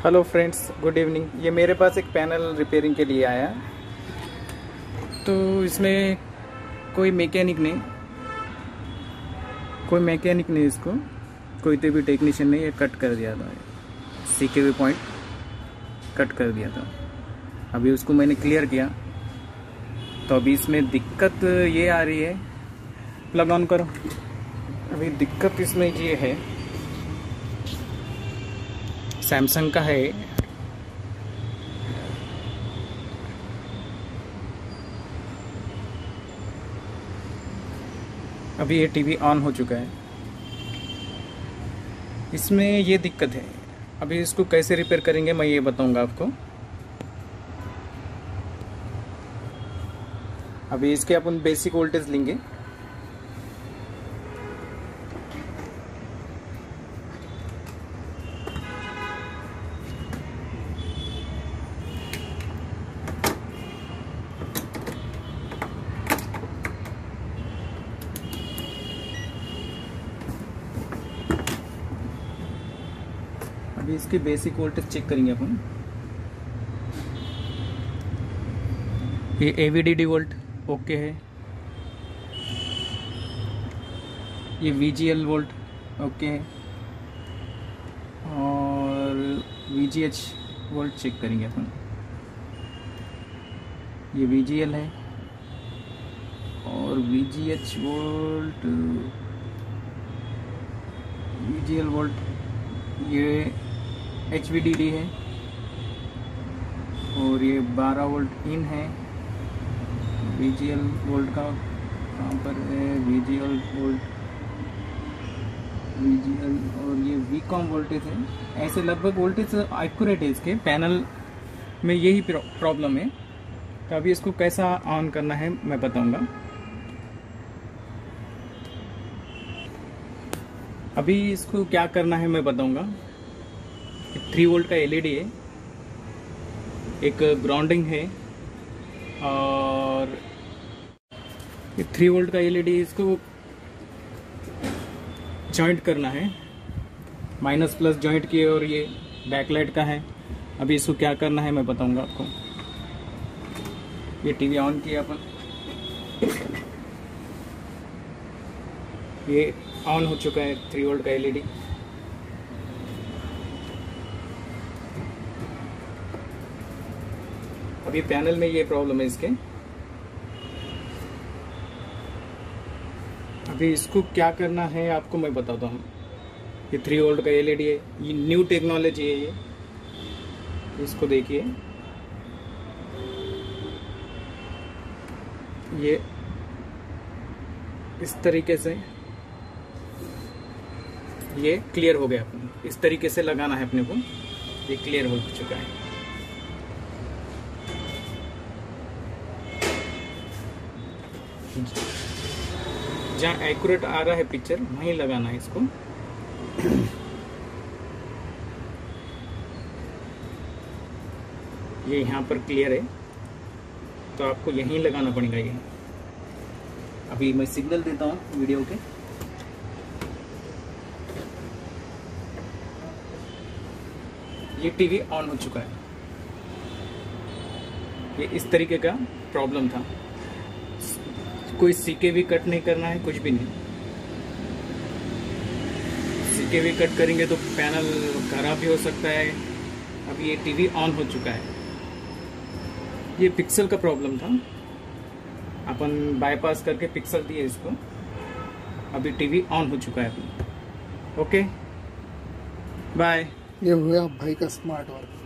Hello friends, good evening. ये मेरे पास एक पैनल रिपेयरिंग के लिए आया, तो इसमें कोई मैकेनिक नहीं इसको कोई तो भी टेक्नीशियन ने ये कट कर दिया था, सीके हुए पॉइंट कट कर दिया था। अभी उसको मैंने क्लियर किया, तो अभी इसमें दिक्कत ये आ रही है, प्लग ऑन करो। अभी दिक्कत इसमें ये है, सैमसंग का है। अभी ये टीवी ऑन हो चुका है, इसमें ये दिक्कत है। अभी इसको कैसे रिपेयर करेंगे मैं ये बताऊंगा आपको। अभी इसके अपन बेसिक वोल्टेज लेंगे। अभी इसकी बेसिक वोल्टेज चेक करेंगे अपन। ये AVDD वोल्ट ओके है, ये VGL वोल्ट ओके है, और VGH वोल्ट चेक करेंगे अपन। ये VGL है और VGH वोल्ट, VGL वोल्ट, ये HVDD है, और ये 12 वोल्ट इन है। VGL वोल्ट का कहाँ पर है, VGL वोल्ट, VGL, और ये VCOM वोल्टेज है। ऐसे लगभग वोल्टेज एक्यूरेट है इसके पैनल में, यही प्रॉब्लम है। तो अभी इसको कैसा ऑन करना है मैं बताऊंगा। अभी इसको क्या करना है मैं बताऊंगा। 3 वोल्ट का LED है, एक ग्राउंडिंग है, और ये 3 वोल्ट का LED इसको जॉइंट करना है, माइनस प्लस जॉइंट किए, और ये बैकलाइट का है। अभी इसको क्या करना है मैं बताऊंगा आपको। ये टीवी ऑन किया अपन, ये ऑन हो चुका है 3 वोल्ट का LED। अभी पैनल में ये प्रॉब्लम है इसके। अभी इसको क्या करना है आपको मैं बताता हूँ। ये 3 वोल्ट का LED है, ये न्यू टेक्नोलॉजी है। ये इसको देखिए, ये इस तरीके से ये क्लियर हो गया। अपने इस तरीके से लगाना है अपने को, ये क्लियर हो चुका है। जहाँ एक्यूरेट आ रहा है पिक्चर वहीं लगाना है इसको। ये यहाँ पर क्लियर है, तो आपको यहीं लगाना पड़ेगा ये। अभी मैं सिग्नल देता हूँ वीडियो के। ये टीवी ऑन हो चुका है। ये इस तरीके का प्रॉब्लम था, कोई सीके भी कट नहीं करना है, कुछ भी नहीं। सीके भी कट करेंगे तो पैनल खराब भी हो सकता है। अभी ये टीवी ऑन हो चुका है। ये पिक्सल का प्रॉब्लम था, अपन बाईपास करके पिक्सल दिए इसको। अभी टीवी ऑन हो चुका है अभी। Okay, bye. ये हुआ भाई का स्मार्ट वर्क।